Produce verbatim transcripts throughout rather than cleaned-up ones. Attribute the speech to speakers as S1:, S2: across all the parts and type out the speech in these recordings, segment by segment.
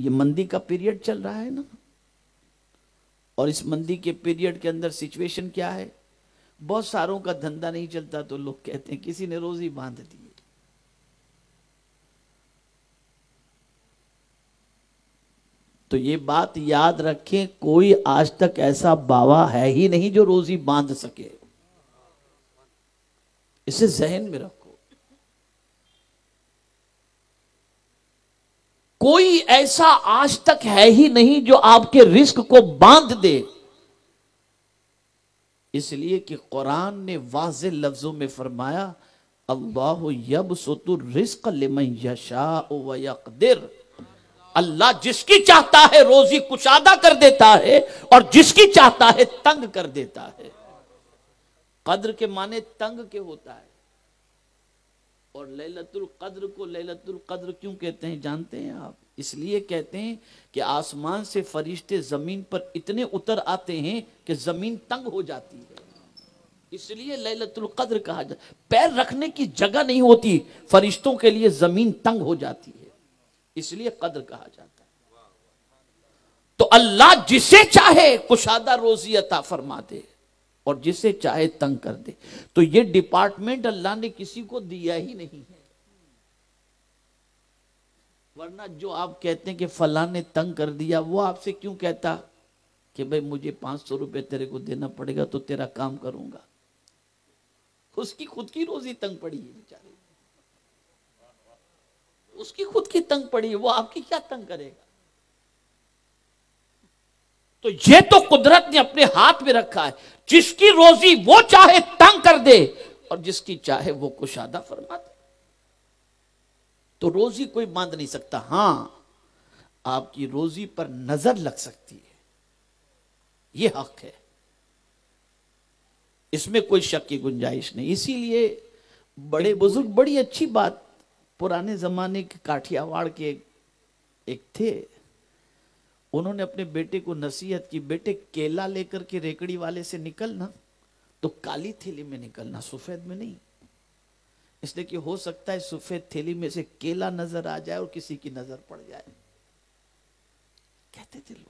S1: ये मंदी का पीरियड चल रहा है ना, और इस मंदी के पीरियड के अंदर सिचुएशन क्या है, बहुत सारों का धंधा नहीं चलता तो लोग कहते हैं किसी ने रोजी बांध दी। तो ये बात याद रखें, कोई आज तक ऐसा बाबा है ही नहीं जो रोजी बांध सके, इसे जहन में रखो। कोई ऐसा आज तक है ही नहीं जो आपके रिस्क को बांध दे, इसलिए कि कुरान ने वाज़े लफ्जों में फरमाया, अल्लाह यबसुतुर रिज़्क़ लिमन यशाअ व यक़दिर। अल्लाह जिसकी चाहता है रोजी कुशादा कर देता है और जिसकी चाहता है तंग कर देता है। कद्र के माने तंग के होता है। और लैलतुल कद्र को लैलतुल कद्र क्यों कहते हैं जानते हैं आप? इसलिए कहते हैं कि आसमान से फरिश्ते जमीन पर इतने उतर आते हैं कि जमीन तंग हो जाती है, इसलिए लैलतुल कद्र कहा जाता है। पैर रखने की जगह नहीं होती फरिश्तों के लिए, जमीन तंग हो जाती है, इसलिए कद्र कहा जाता है। तो अल्लाह जिसे चाहे कुशादा रोजी अता फरमा दे और जिसे चाहे तंग कर दे। तो ये डिपार्टमेंट अल्लाह ने किसी को दिया ही नहीं है। वरना जो आप कहते हैं कि फलां ने तंग कर दिया, वो आपसे क्यों कहता कि भाई मुझे पांच सौ रुपए तेरे को देना पड़ेगा तो तेरा काम करूंगा? उसकी खुद की रोजी तंग पड़ी है बेचारे, उसकी खुद की तंग पड़ी है, वो आपकी क्या तंग करेगा? तो ये तो कुदरत ने अपने हाथ में रखा है, जिसकी रोजी वो चाहे तंग कर दे और जिसकी चाहे वो कुशादा फरमा दे। तो रोजी कोई बांध नहीं सकता। हां, आपकी रोजी पर नजर लग सकती है, ये हक है, इसमें कोई शक की गुंजाइश नहीं। इसीलिए बड़े बुजुर्ग, बड़ी अच्छी बात, पुराने जमाने के काठियावाड़ के एक थे, उन्होंने अपने बेटे को नसीहत की, बेटे केला लेकर के रेकड़ी वाले से निकलना तो काली थैली में निकलना, सफेद में नहीं, इसलिए कि हो सकता है सफेद थैली में से केला नजर आ जाए और किसी की नजर पड़ जाए, कहते थे लोग।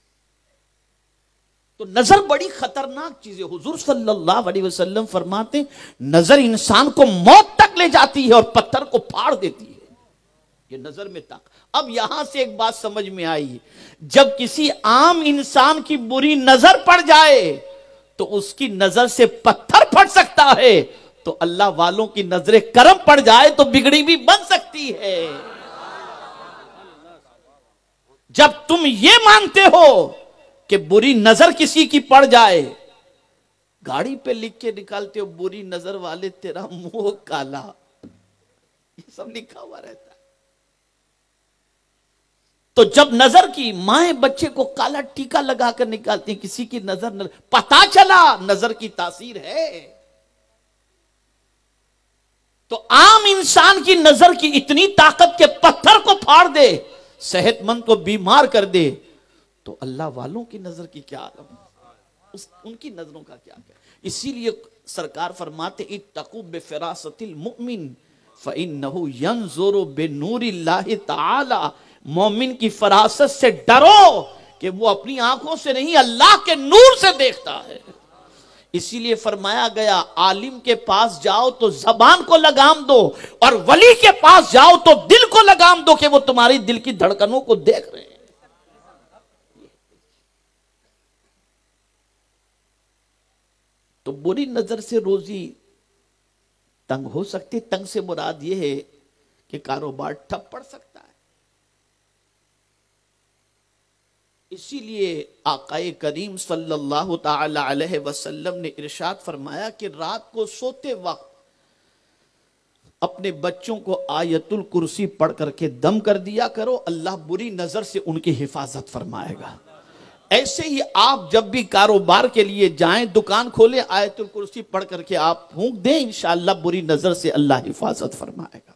S1: तो नजर बड़ी खतरनाक चीज है। हुजूर सल्लल्लाहु अलैहि वसल्लम फरमाते, नजर इंसान को मौत तक ले जाती है और पत्थर को फाड़ देती है, ये नजर में तक। अब यहां से एक बात समझ में आई, जब किसी आम इंसान की बुरी नजर पड़ जाए तो उसकी नजर से पत्थर फट सकता है, तो अल्लाह वालों की नजरें करम पड़ जाए तो बिगड़ी भी बन सकती है। जब तुम ये मानते हो कि बुरी नजर किसी की पड़ जाए, गाड़ी पे लिख के निकालते हो बुरी नजर वाले तेरा मुंह काला, ये सब लिखा हुआ रहता है। तो जब नजर की, माएं बच्चे को काला टीका लगाकर निकालती हैं, किसी की नजर न, पता चला नजर की तासीर है। तो आम इंसान की नजर की इतनी ताकत के पत्थर को फाड़ दे, सेहतमंद को बीमार कर दे, तो अल्लाह वालों की नजर की क्या आलम, उस उनकी नजरों का क्या क्या। इसीलिए सरकार फरमाते, इत्तकू बिफिरासतिल मुमिन फइन्नहु यंजुरु बिनूरिल्लाहि तआला। मोमिन की फरासत से डरो कि वो अपनी आंखों से नहीं अल्लाह के नूर से देखता है। इसीलिए फरमाया गया, आलिम के पास जाओ तो जबान को लगाम दो और वली के पास जाओ तो दिल को लगाम दो कि वो तुम्हारी दिल की धड़कनों को देख रहे हैं। तो बुरी नजर से रोजी तंग हो सकती। तंग से मुराद यह है कि कारोबार ठप पड़ सकता है। इसीलिए आकाए करीम सल्लल्लाहु ताला अलैहि वसल्लम ने इरशाद फरमाया कि रात को सोते वक्त अपने बच्चों को आयतुल कुर्सी पढ़ करके दम कर दिया करो, अल्लाह बुरी नजर से उनकी हिफाजत फरमाएगा। ऐसे ही आप जब भी कारोबार के लिए जाएं, दुकान खोले, आयतुल कुर्सी पढ़ करके आप फूंक दें, इंशाअल्लाह बुरी नजर से अल्लाह हिफाजत फरमाएगा।